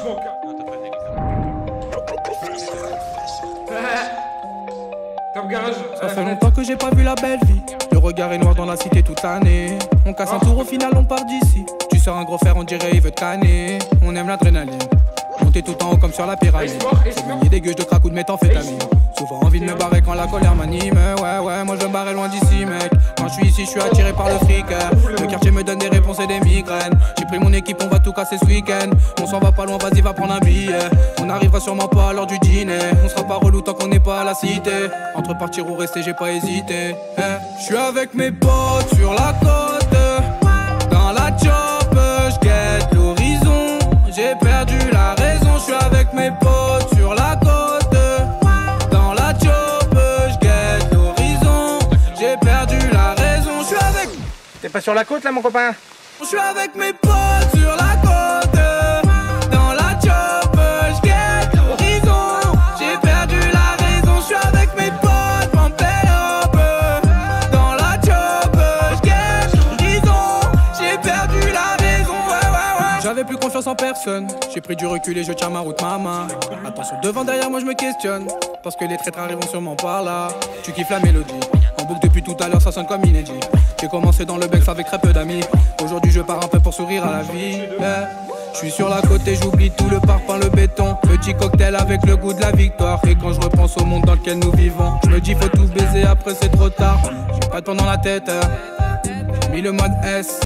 smoke. Non, t'as pas de Top garage. Ça fait longtemps que j'ai pas vu la belle vie. Le regard est noir dans la cité toute l'année. On casse un tour, au final on part d'ici. Tu sors un gros fer, on dirait il veut te canner. On aime l'adrénaline. Monter tout en haut comme sur la pyramide. C'est muni des gueuches de crack ou de méthamphétamine. Souvent envie de me barrer quand la colère m'anime. Ouais, moi je veux me barrer loin d'ici, mec. Quand je suis ici, je suis attiré par le fric. Le quartier me donne des réponses et des migraines. J'ai pris mon équipe, on va tout casser ce week-end. On s'en va pas loin, vas-y, va prendre un billet. On arrivera sûrement pas à l'heure du dîner. On sera pas relou tant qu'on n'est pas à la cité. Entre partir ou rester, j'ai pas hésité. Je suis avec mes potes sur la côte. Dans la chop, je guette l'horizon. J'ai perdu la raison, je suis avec mes potes sur la côte. Dans la chop, je guette l'horizon. J'ai perdu la raison, je suis avec. T'es pas sur la côte là mon copain? Je suis avec mes potes sur la côte. Dans la chop, je guette l'horizon. J'ai perdu la raison, je suis avec mes potes. Pampelope. Dans la chop, je guette l'horizon. J'ai perdu la raison, ouais. J'avais plus confiance en personne. J'ai pris du recul et je tiens ma route, maman. Attention devant, derrière moi je me questionne. Parce que les traîtres arriveront sûrement par là. Tu kiffes la mélodie. En boucle depuis tout à l'heure, ça sonne comme inédit. J'ai commencé dans le Bex avec très peu d'amis. Aujourd'hui je pars un peu pour sourire à la vie. Je suis sur la côte et j'oublie tout le parpaing, le béton. Petit cocktail avec le goût de la victoire. Et quand je repense au monde dans lequel nous vivons, je me dis faut tout baiser, après c'est trop tard. J'ai pas de temps dans la tête. J'ai mis le mode S.